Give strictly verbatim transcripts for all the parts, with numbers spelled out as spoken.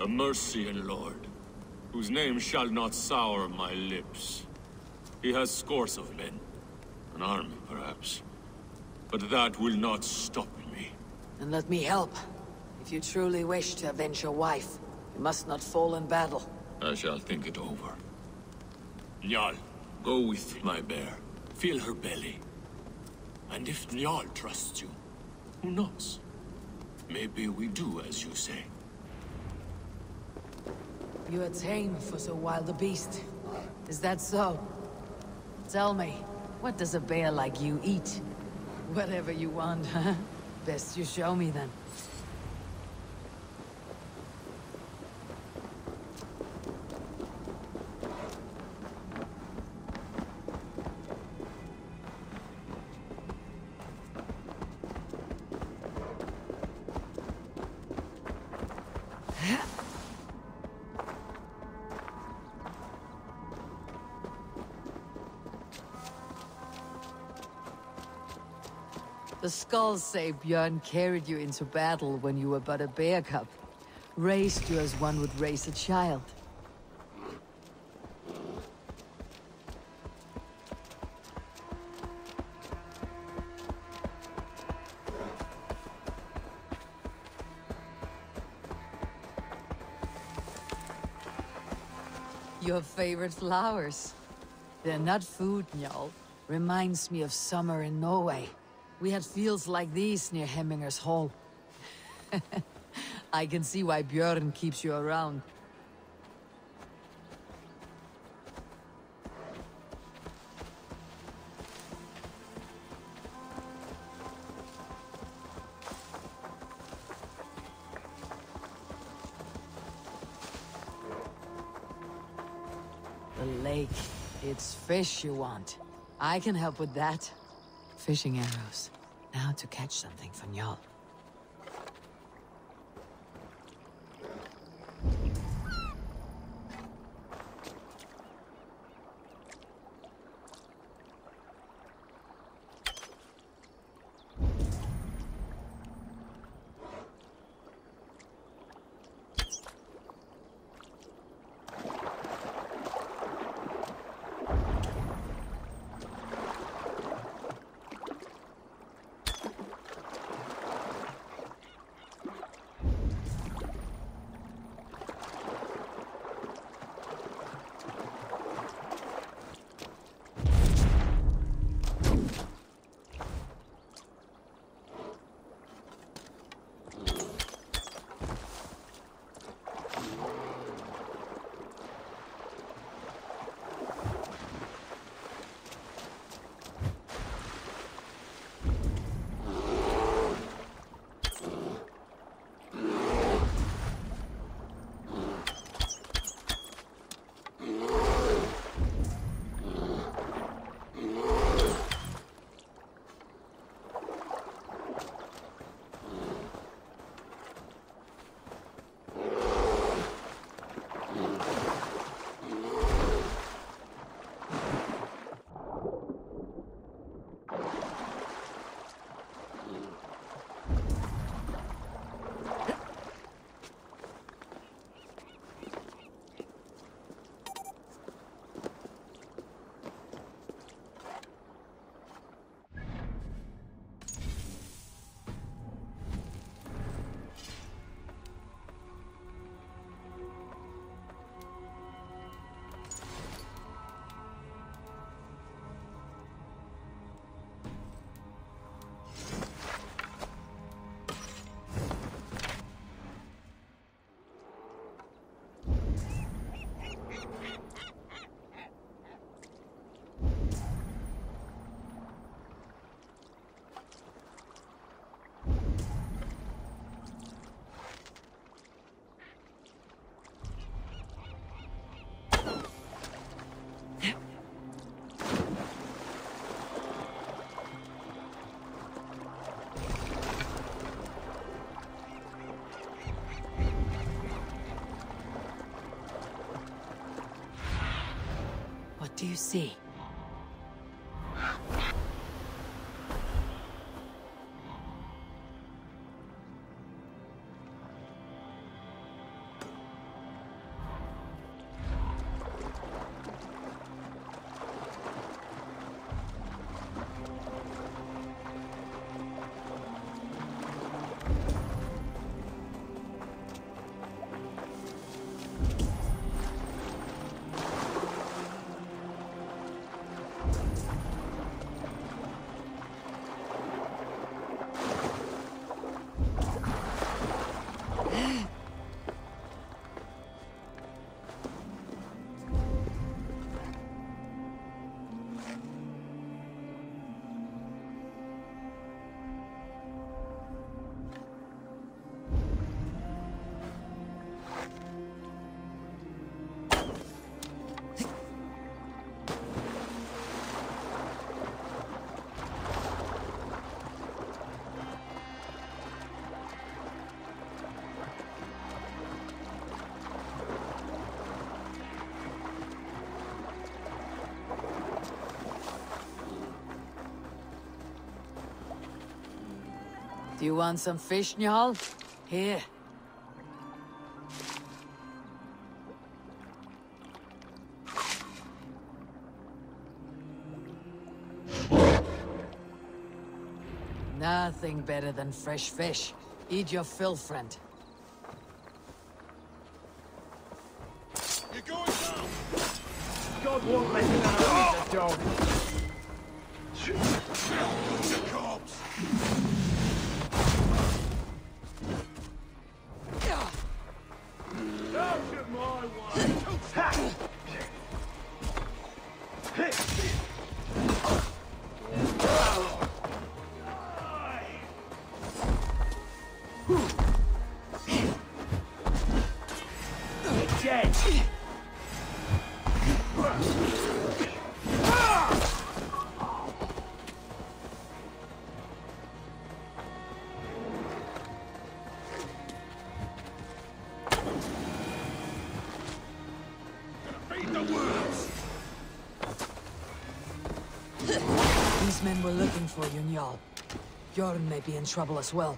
A Mercian lord, whose name shall not sour my lips. He has scores of men. An army, perhaps. But that will not stop me. And let me help. If you truly wish to avenge your wife, you must not fall in battle. I shall think it over. Njal, go with my bear. Feel her belly. And if Njal trusts you, who knows? Maybe we do as you say. You are tame for so wild a beast. Is that so? Tell me, what does a bear like you eat? Whatever you want, huh? Best you show me then. The skulls say Björn carried you into battle when you were but a bear cub. Raised you as one would raise a child. Your favorite flowers. They're not food, Njal. Reminds me of summer in Norway. We had fields like these near Hemminger's Hall. I can see why Björn keeps you around. The lake. It's fish you want. I can help with that. Fishing arrows. Now to catch something for Njal. What do you see? You want some fish, Njal? Here. Nothing better than fresh fish. Eat your fill, friend. You're going down! God won't let you out of the dog. The cops! Don't shoot my wife. Dead. Feed the worms! These men were looking for you, Njal. Jorn may be in trouble as well.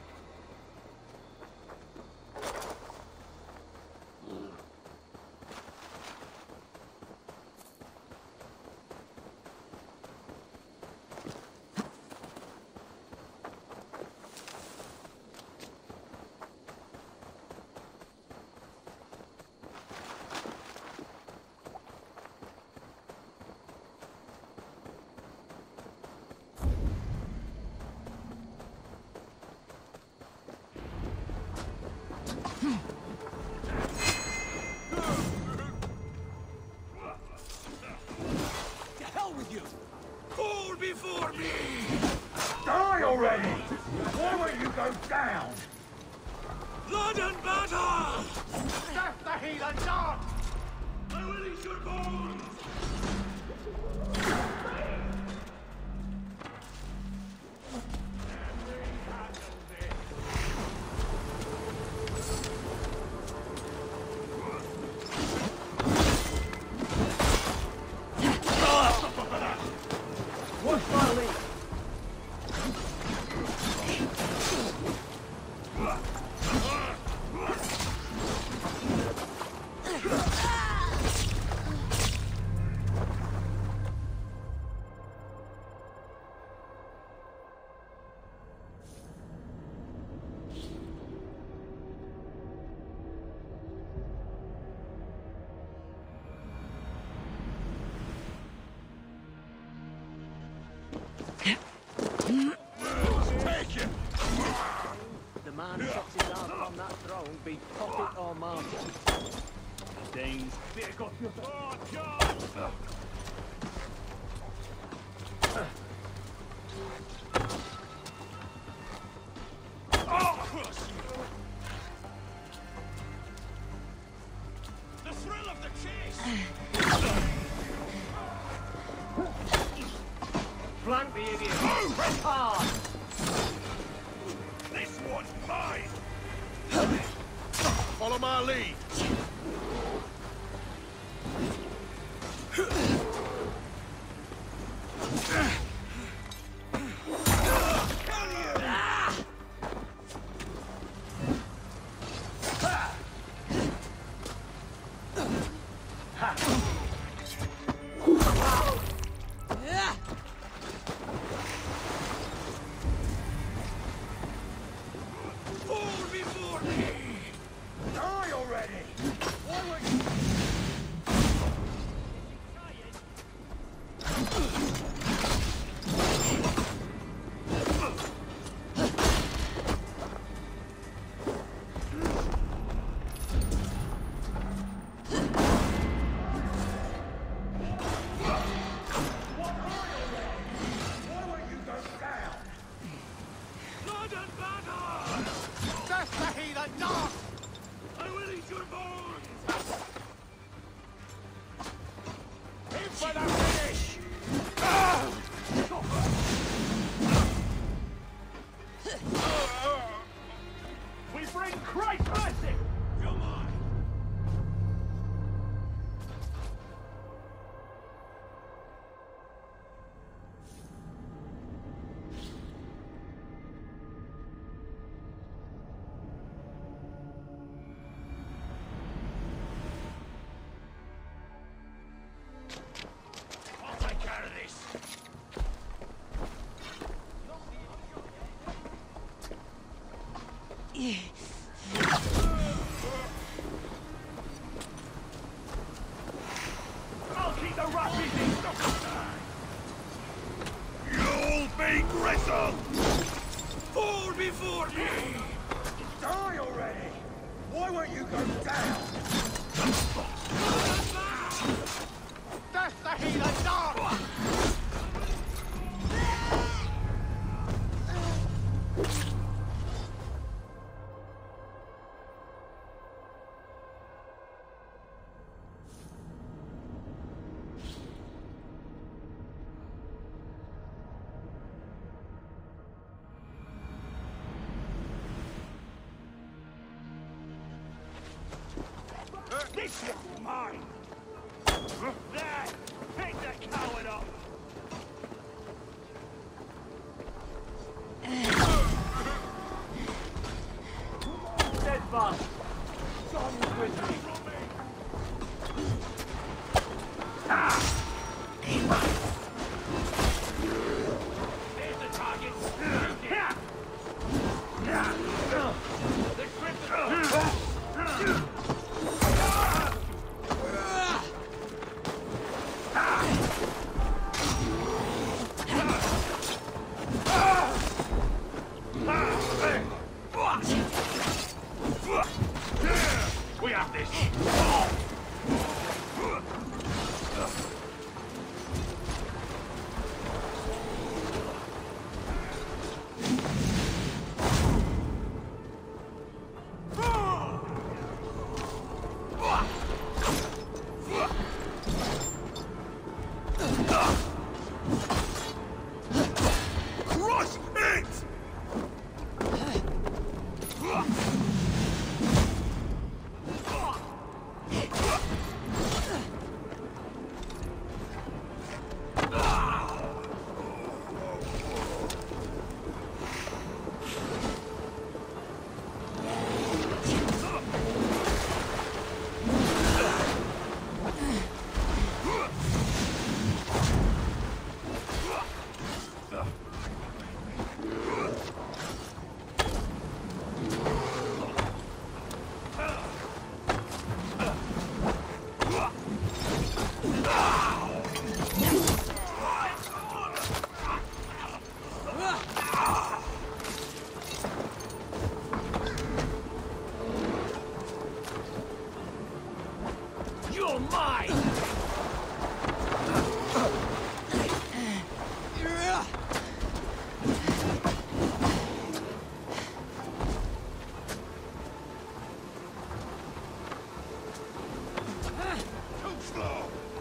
To hell with you! Fall before me! Die already! Why won't you go down? Blood and battle! Death the heathen dog! I will eat your bones! What's my lead? Take him! The man sets his heart on that throne, be pocket or martyr. Danes, beer got your Oh, God! I'll crush you! The thrill of the chase! flank the idiot. Press hard. This one's mine! Follow my lead! Fall before me! Die already. Why would you... Blood and battle! Death the heathen dog! I will eat your bones! This one's mine! There! Pick the coward up! Steadfast! Son's with me! Here's the target! Here! The grip we have this! Crush it! You're mine! Too slow!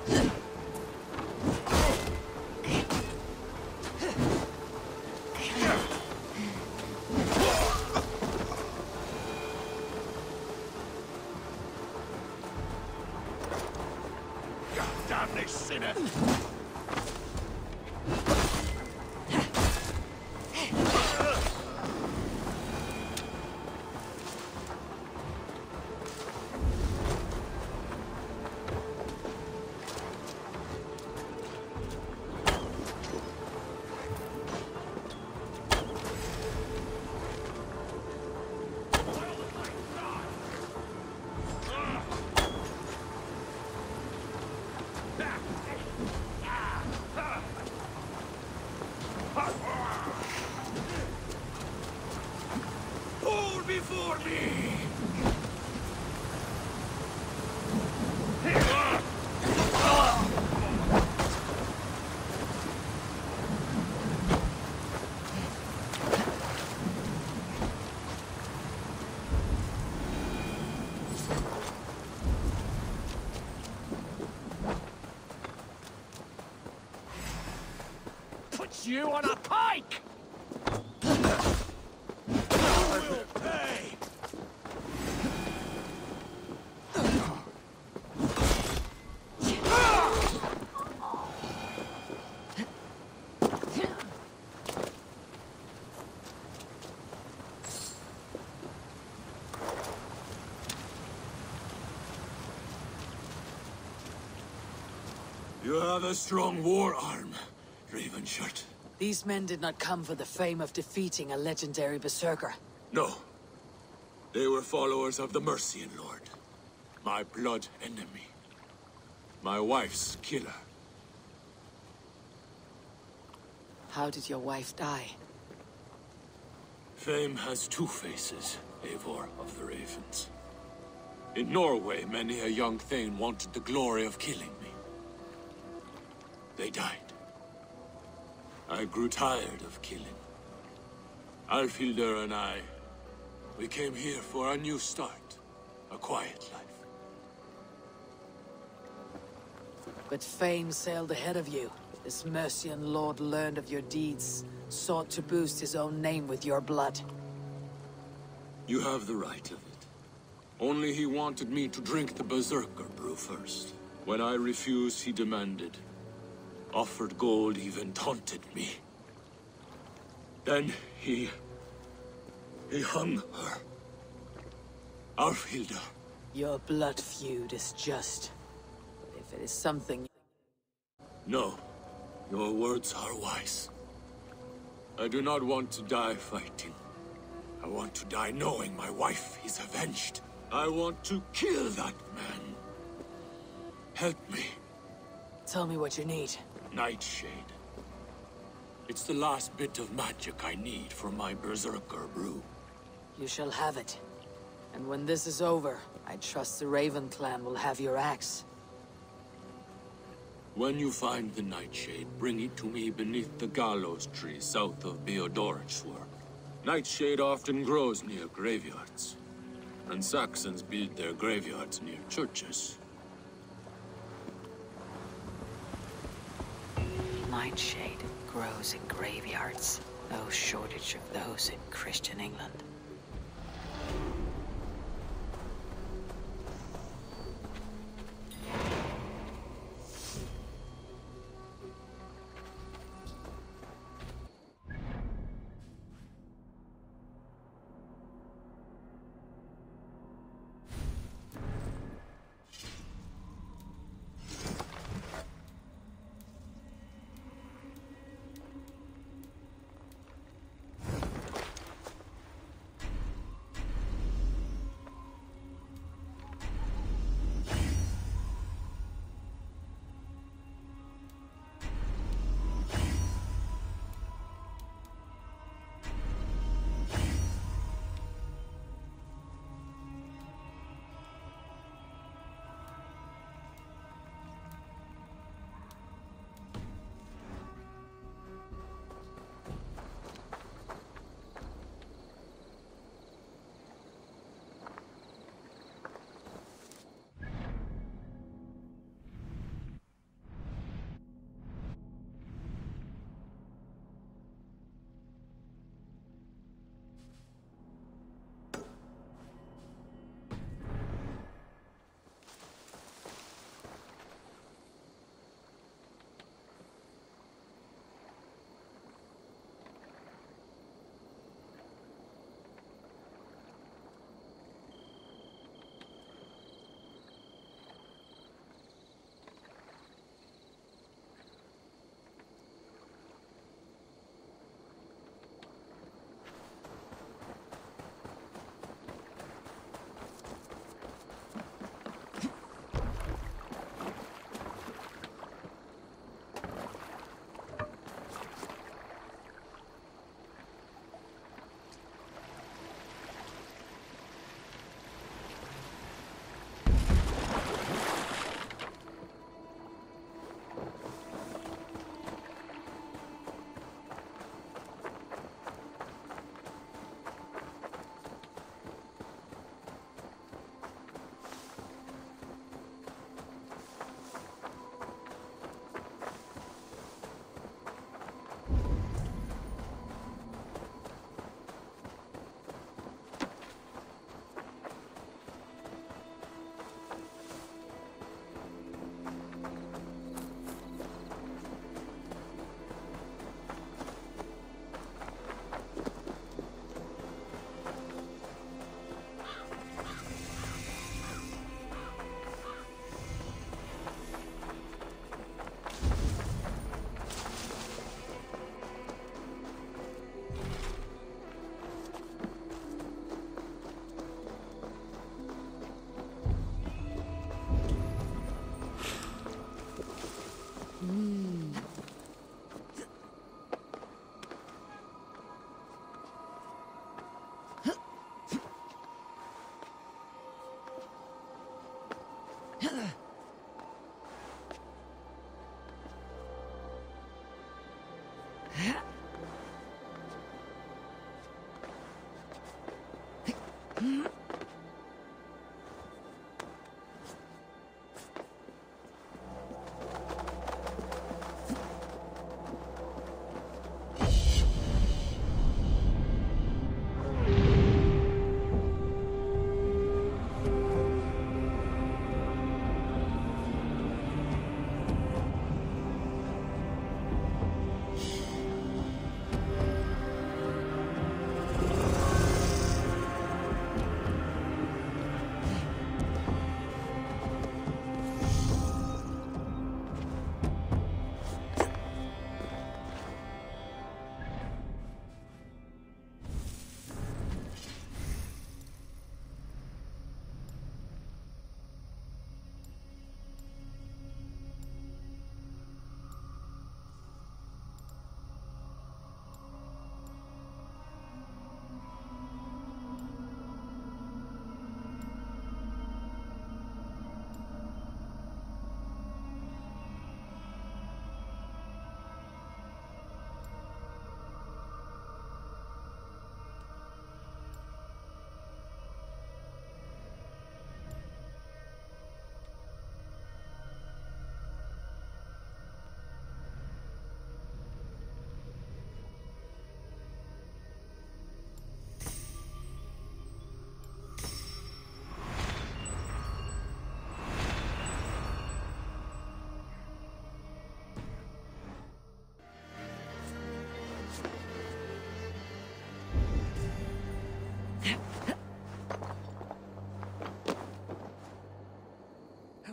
God damn this sinner! Fall before me! Put you on a pike! Will pay! You have a strong war arm, Ravenshirt. These men did not come for the fame of defeating a legendary berserker. No. They were followers of the Mercian Lord. My blood enemy. My wife's killer. How did your wife die? Fame has two faces, Eivor of the Ravens. In Norway, many a young thane wanted the glory of killing me. They died. I grew tired of killing. Alfhildr and I, we came here for a new start. A quiet life. But fame sailed ahead of you. This Mercian lord learned of your deeds, sought to boost his own name with your blood. You have the right of it. Only he wanted me to drink the Berserker brew first. When I refused, he demanded. Offered gold, even taunted me. Then he... he hung her. Alfhilda. Your blood feud is just. But if it is something... No. Your words are wise. I do not want to die fighting. I want to die knowing my wife is avenged. I want to kill that man. Help me. Tell me what you need. Nightshade. It's the last bit of magic I need for my Berserker brew. You shall have it. And when this is over, I trust the Raven clan will have your axe. When you find the Nightshade, bring it to me beneath the gallows tree south of Beodoricshire. Nightshade often grows near graveyards, and Saxons build their graveyards near churches. Nightshade grows in graveyards. No shortage of those in Christian England.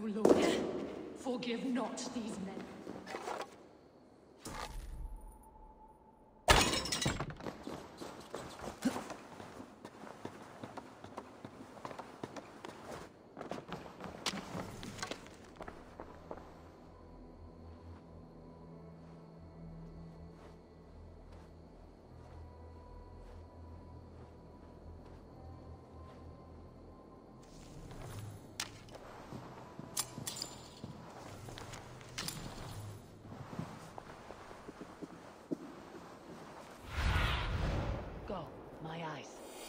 O Lord, forgive not these men. Go, my eyes.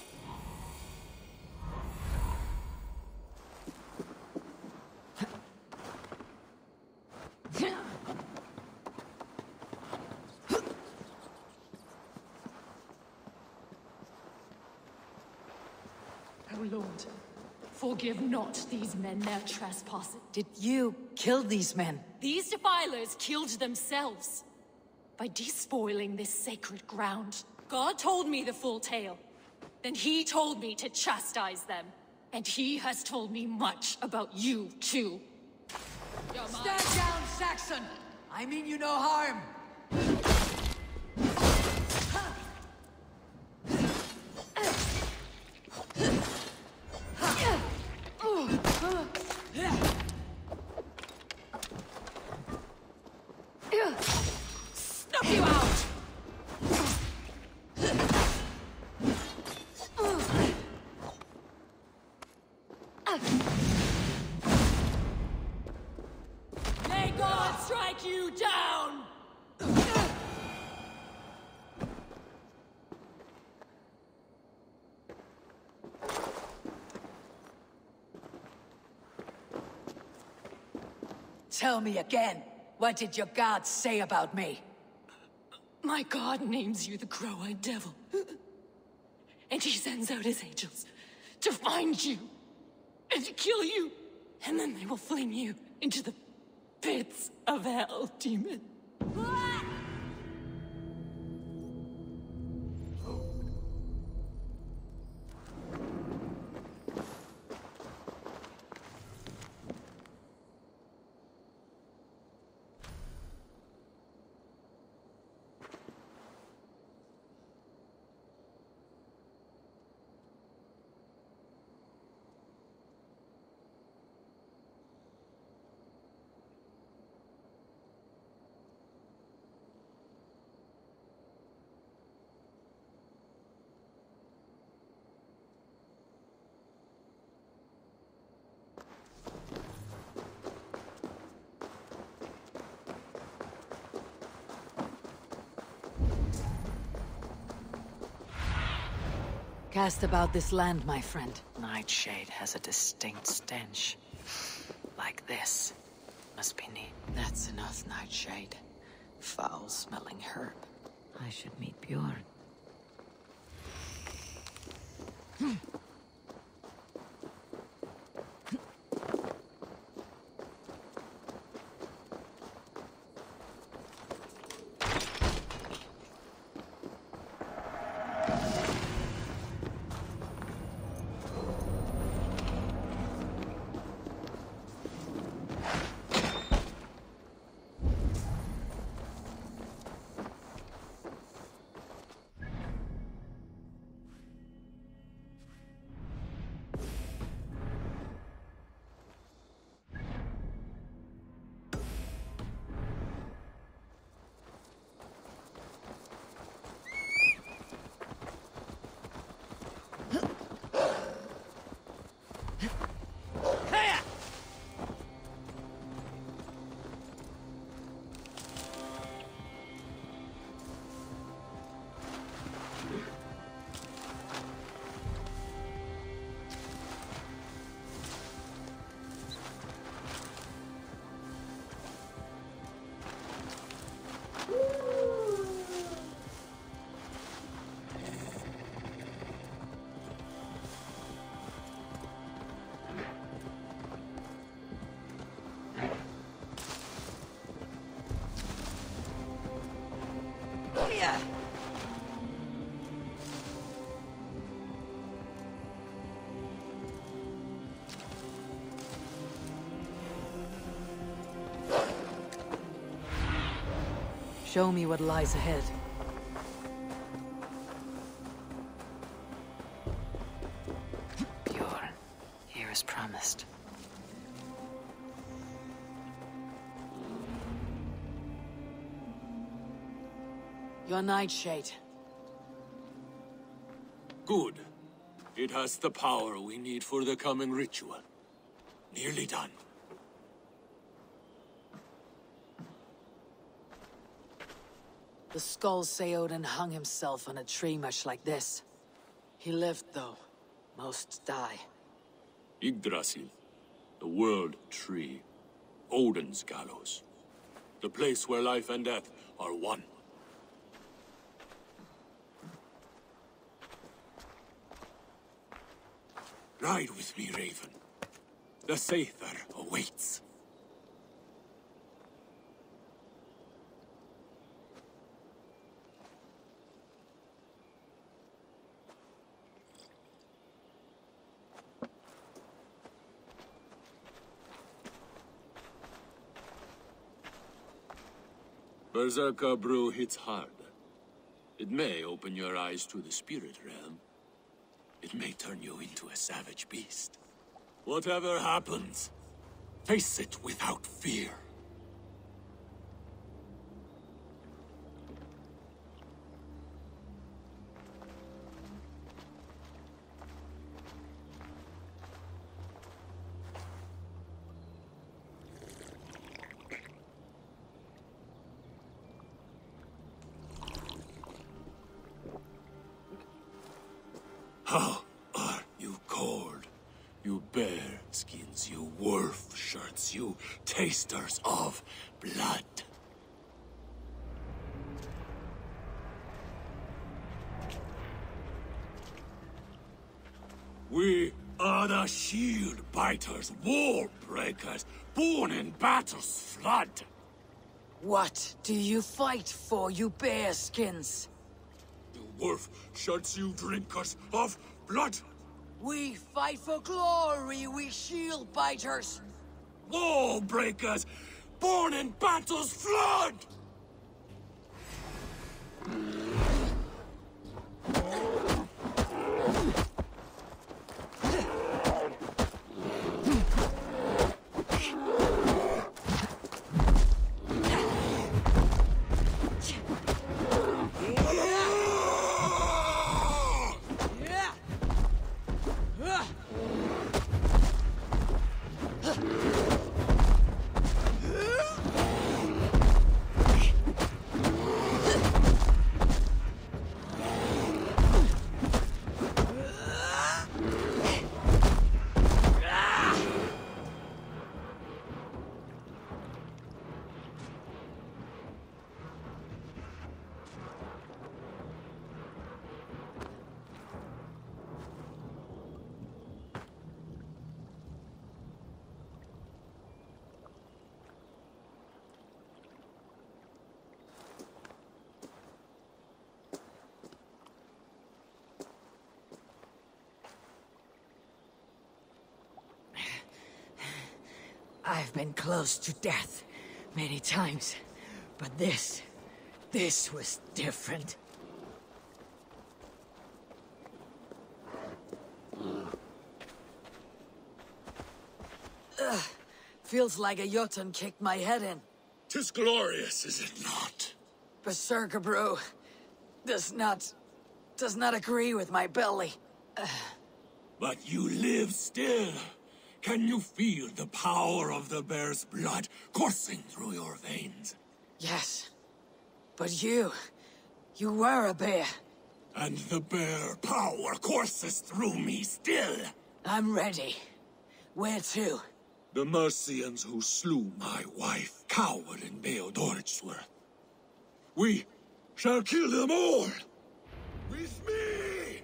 O Lord, forgive not these men their trespasses. Did you kill these men? These defilers killed themselves by despoiling this sacred ground. God told me the full tale. Then he told me to chastise them. And he has told me much about you, too. Stand down, Saxon! I mean you no harm! Snuff you out! May God strike you down! Tell me again, what did your gods say about me? My God names you the Crow-Eyed Devil. And he sends out his angels to find you and to kill you. And then they will fling you into the pits of hell, demon. Cast about this land, my friend. Nightshade has a distinct stench. Like this. Must be neat. That's enough, Nightshade. Foul-smelling herb. I should meet Bjorn. Show me what lies ahead. Bjorn, here as promised. Your nightshade. Good. It has the power we need for the coming ritual. Nearly done. The skulls say Odin hung himself on a tree much like this. He lived, though. Most die. Yggdrasil. The world tree. Odin's gallows. The place where life and death are one. Ride with me, Raven. The Sather awaits. Berserker brew hits hard. It may open your eyes to the spirit realm. It may turn you into a savage beast. Whatever happens, face it without fear. How are you cold? You bear skins, you wolf shirts, you tasters of blood. We are the shield biters, wall breakers, born in battle's flood. What do you fight for, you bearskins? You wolf shirts, you drinkers of blood. We fight for glory, we shield biters. Wall breakers, born in battle's flood. I've been close to death many times, but this, this was different. Ugh. Feels like a Jotun kicked my head in. 'Tis glorious, is it not? Berserker brew does not... does not agree with my belly. Ugh. But you live still. Can you feel the power of the bear's blood coursing through your veins? Yes. But you... you were a bear. And the bear power courses through me still. I'm ready. Where to? The Mercians who slew my wife cowered in Beodorichtsworth. We shall kill them all! With me!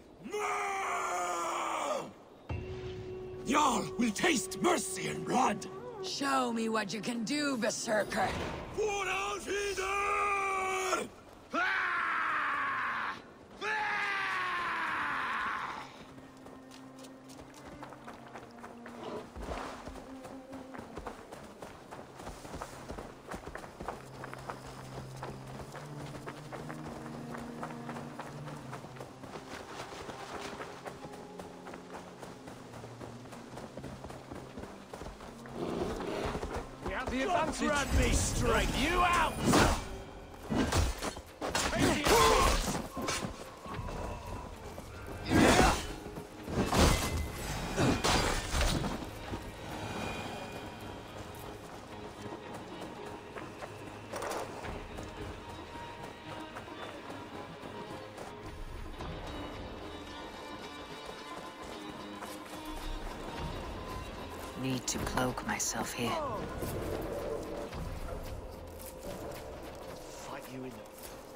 No! Jarl will taste mercy and blood! Show me what you can do, Berserker! For Alfhildr! Ah! Ah! the God advantage. grant me strength! You out! Need to cloak myself here. Fight you enough.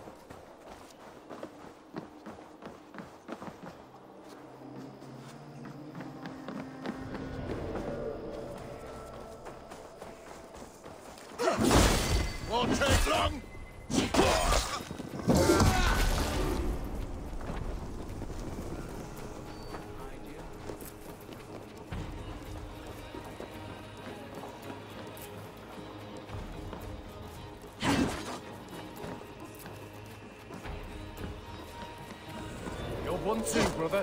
Won't take long. You're one too, brother.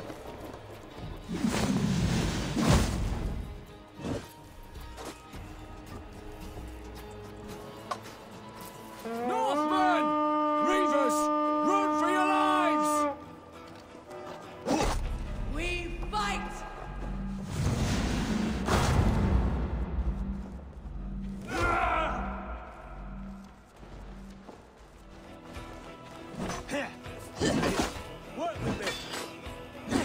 Northmen! Reavers! Run for your lives! We fight! Work with me.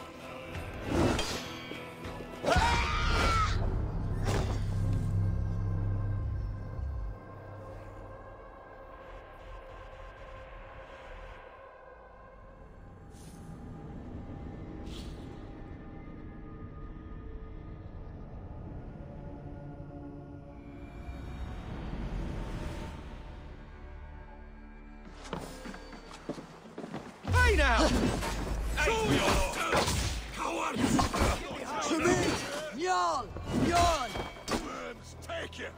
Hey now! Cowards! To me! Njal! Bjorn! Worms, take you!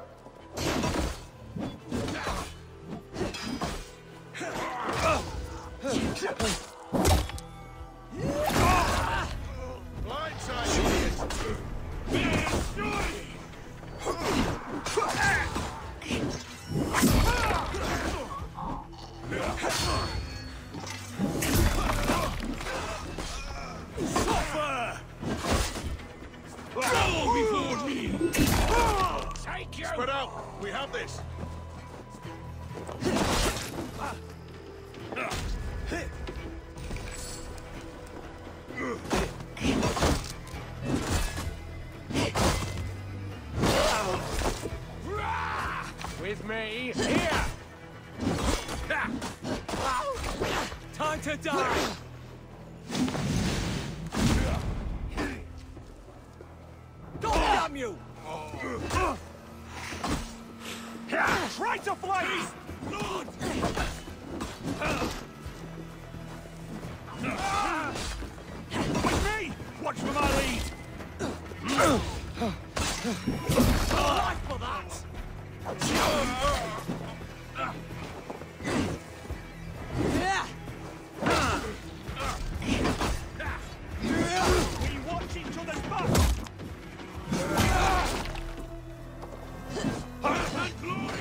Blindside, idiot! Suffer! Go before me! Take you! Spread out! We have this! With me, here! Time to die! God damn you! Try to fly! Blood! With me! Watch for my lead! Life for that! We watch each other's back! And glory!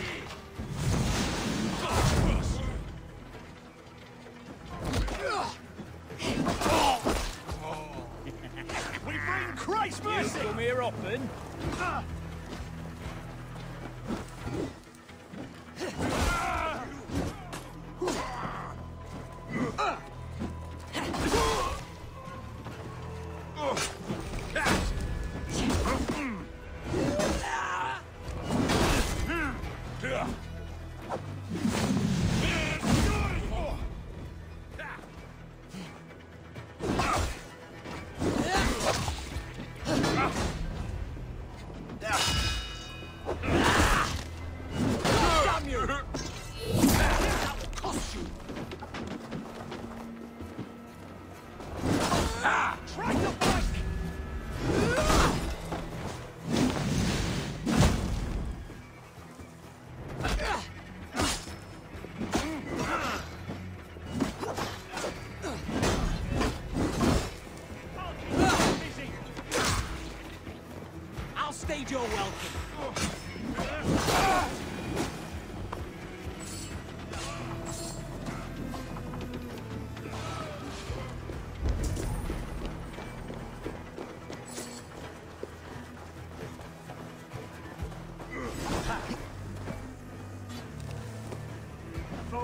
We bring Christ's mercy! You come here often?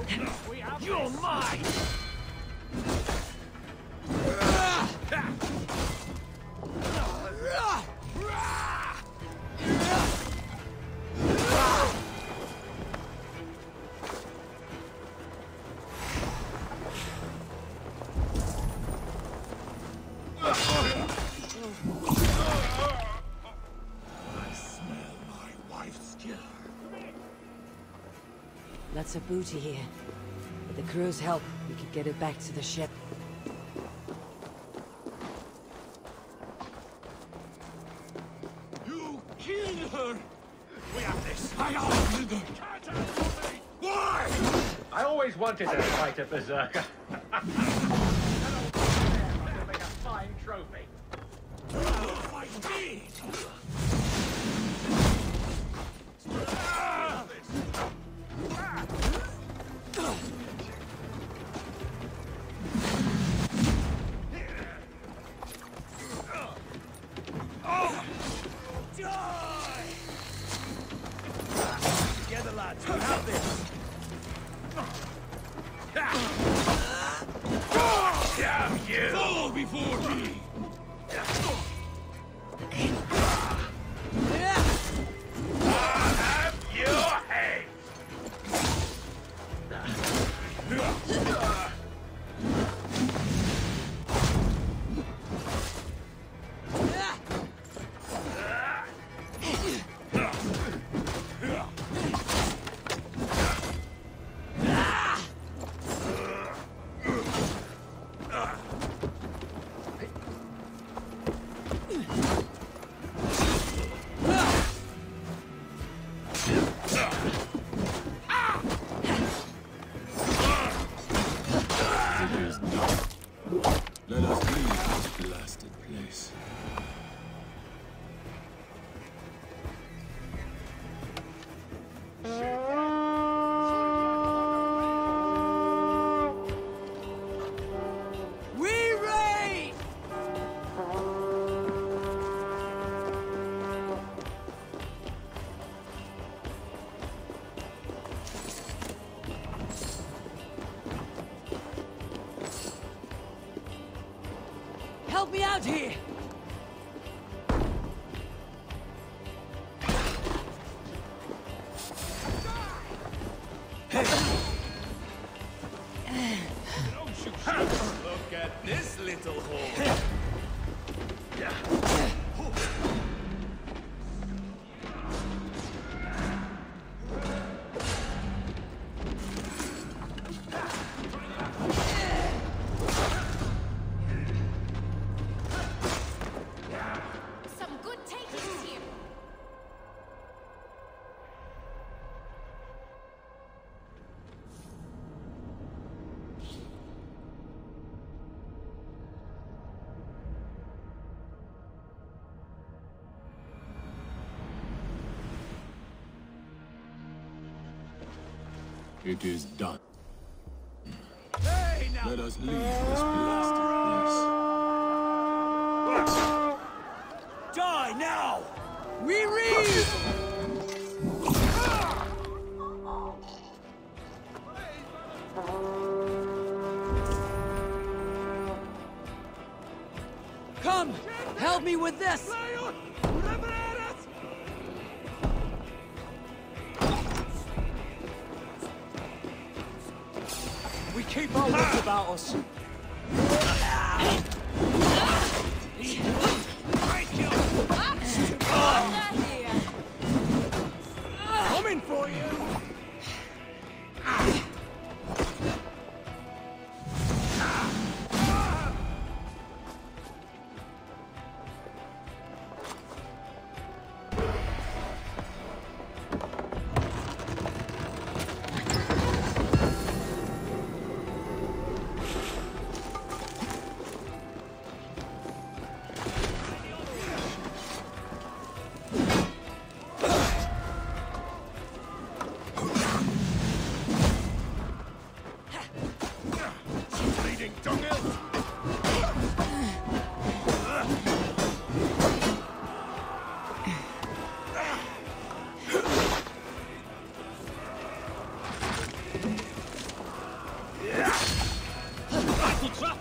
We have You're this. mine! Lots of booty here. With the crew's help, we could get it back to the ship. You killed her! We have this! I ordered her! Why? I always wanted to fight a berserker. That'll make a fine trophy. Oh, I did! Together, lads, we have this! Damn you! Fall before me! I'll have your head! Let us leave this blasted place. We raid! Help me out here! Look at this little hole! Some good takings here. It is done. Hey, now! Let us leave this blasted place. Die now! We raid! Come! Help me with this! We keep our wits about us. Coming for you!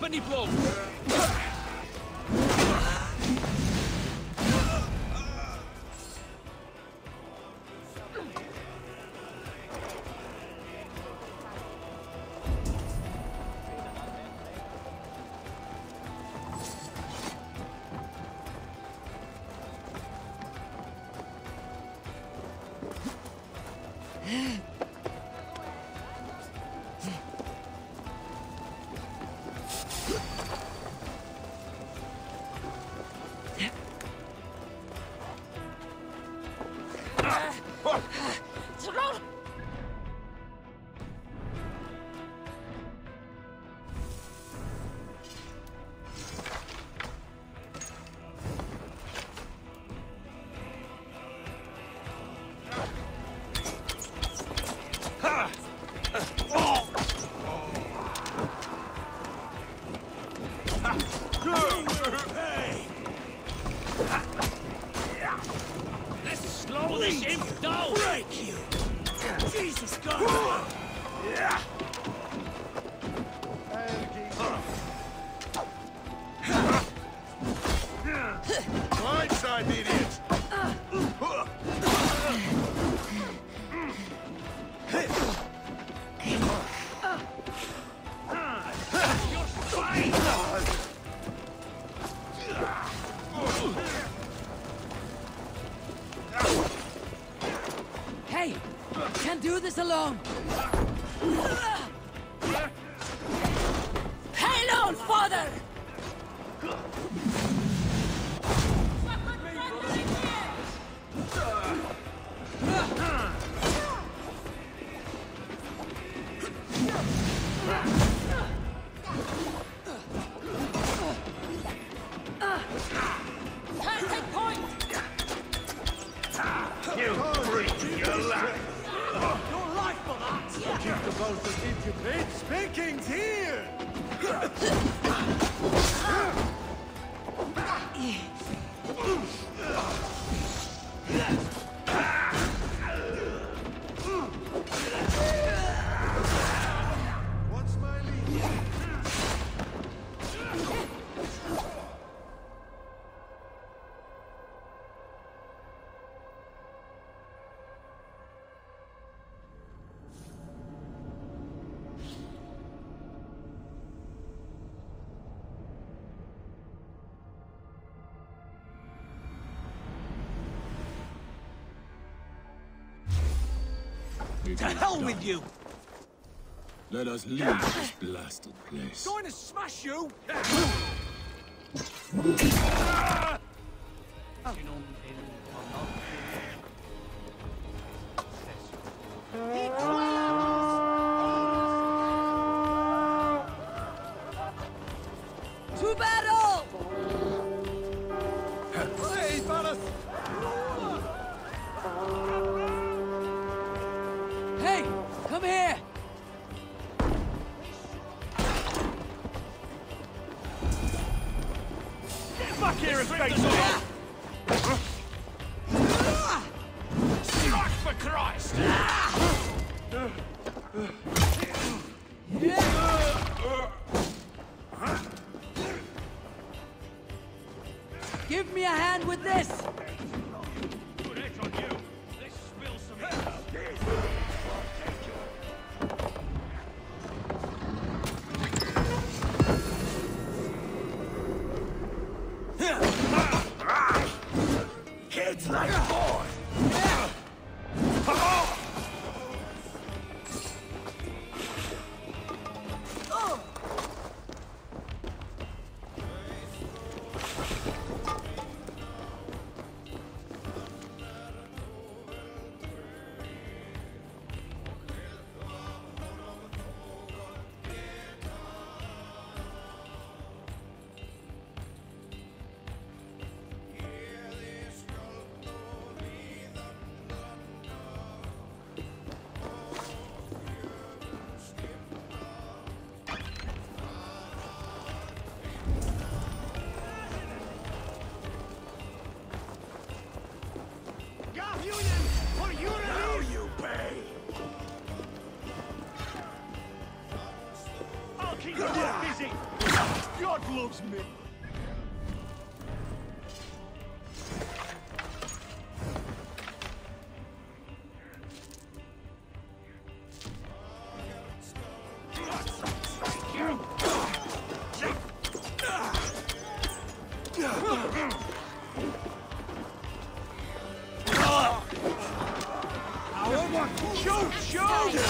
Twenty blows! Hey! Can't do this alone! Hang on, father! Spankings here! What's my lead? To hell with you! Let us leave this blasted place. Going to smash you! To battle! Hey, fellas! Hey, come here! Get back here and face off! Strike for Christ! Give me a hand with this! Good hit on you. Let's spill some Kids like boys! Keep your busy! God loves me! Shoot! Shoot!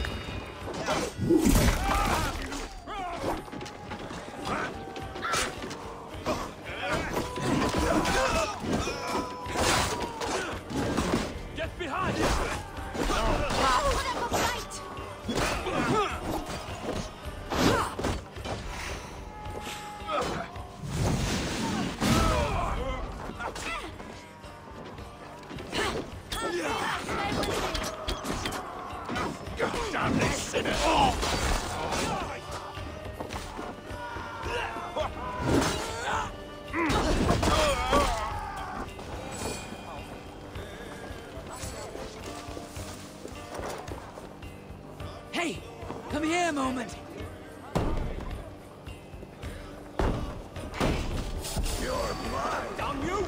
Get behind! Put up a fight! Damn this sinner! Hey! Come here a moment! You're mine! Damn you!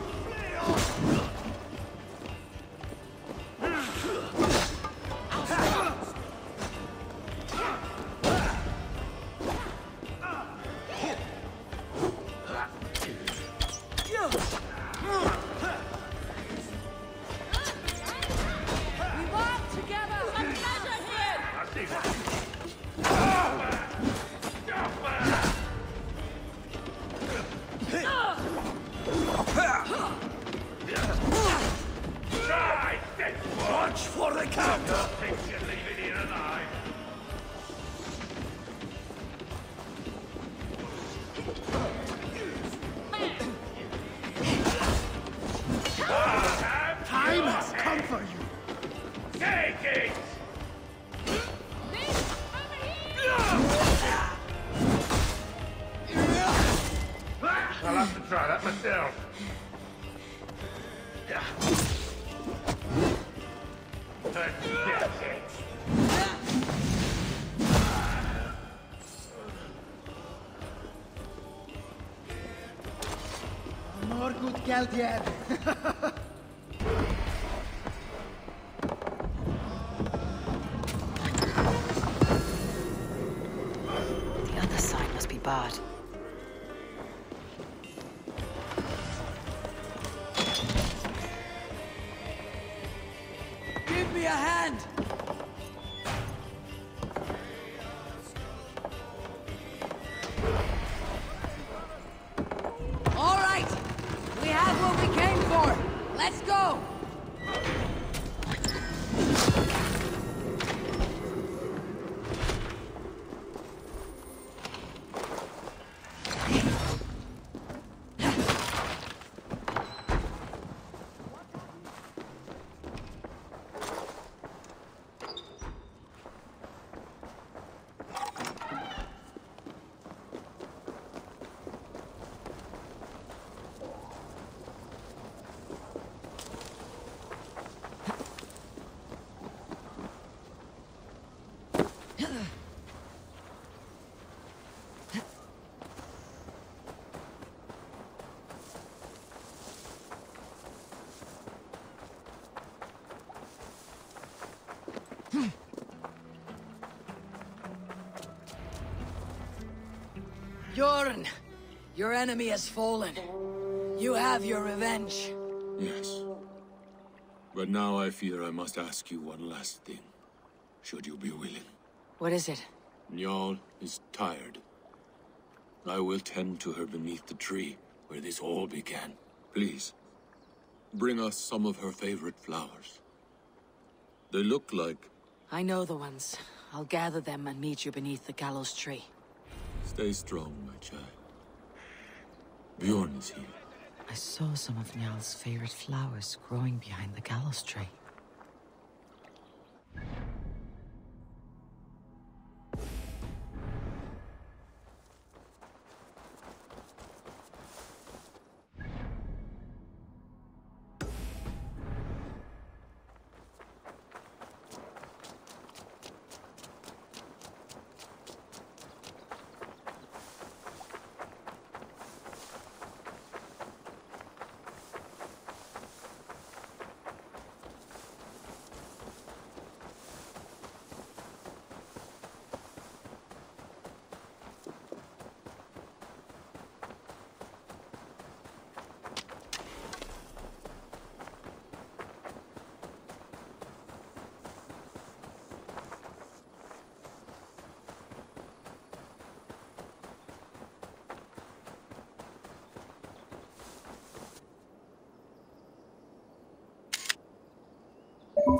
We walk together! Some treasure here! Watch for the counter! Think you'll leave it here alive? Time has come for you! Take it! I'll have to try that myself. That's it. More good geld here. The other side must be barred. Give me a hand! All right! We have what we came for! Let's go! Jorn, your enemy has fallen. You have your revenge. Yes. But now I fear I must ask you one last thing. Should you be willing? What is it? Njal is tired. I will tend to her beneath the tree where this all began. Please, bring us some of her favorite flowers. They look like... I know the ones. I'll gather them and meet you beneath the gallows tree. Stay strong, my child. Bjorn is here. I saw some of Njal's favorite flowers growing behind the gallows tree.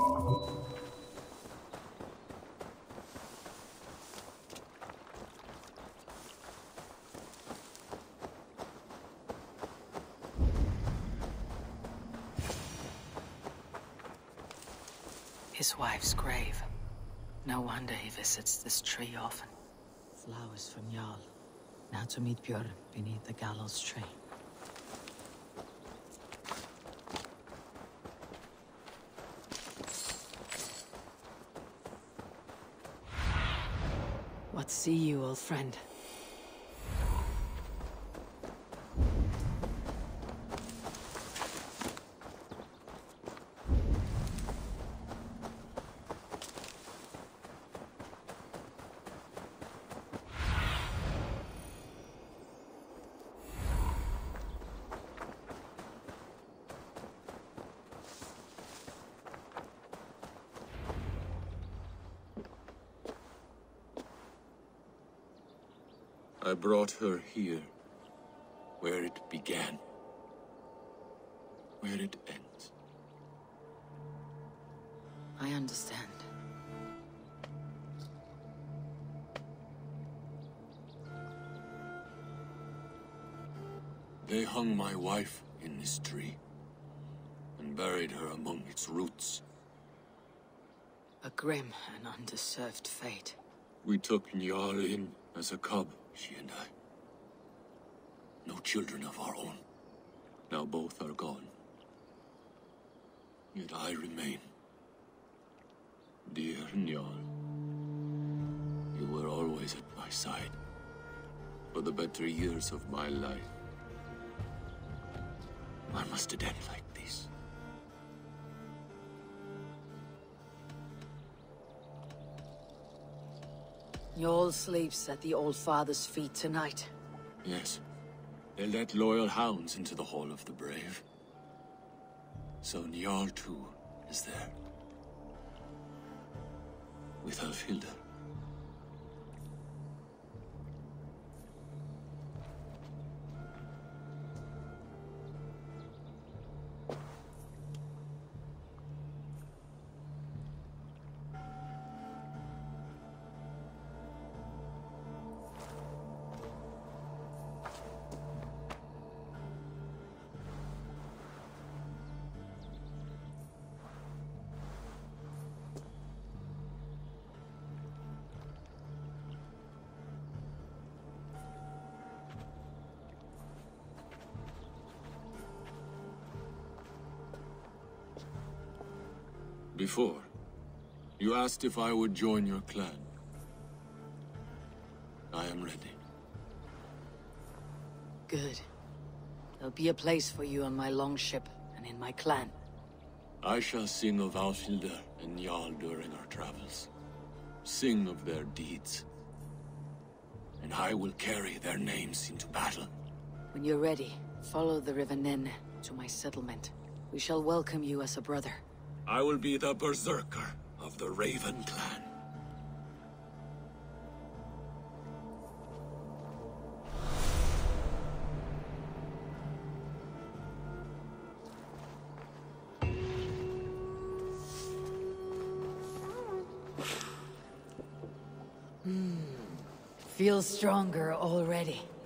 His wife's grave. No wonder he visits this tree often. Flowers from Jarl. Now to meet Björn beneath the gallows tree. What see you, old friend? I brought her here, where it began, where it ends. I understand. They hung my wife in this tree, and buried her among its roots. A grim and undeserved fate. We took Njal in as a cub, she and I. No children of our own. Now both are gone. Yet I remain. Dear Njal, you were always at my side. For the better years of my life. Why must it end like this? Njal sleeps at the Old Father's feet tonight. Yes. They let loyal hounds into the Hall of the Brave. So Njal too is there. With Alfhilda. Before, you asked if I would join your clan. I am ready. Good. There'll be a place for you on my longship and in my clan. I shall sing of Alfhilda and Njal during our travels. Sing of their deeds. And I will carry their names into battle. When you're ready, follow the River Nene to my settlement. We shall welcome you as a brother. I will be the berserker of the Raven clan. Feel stronger already.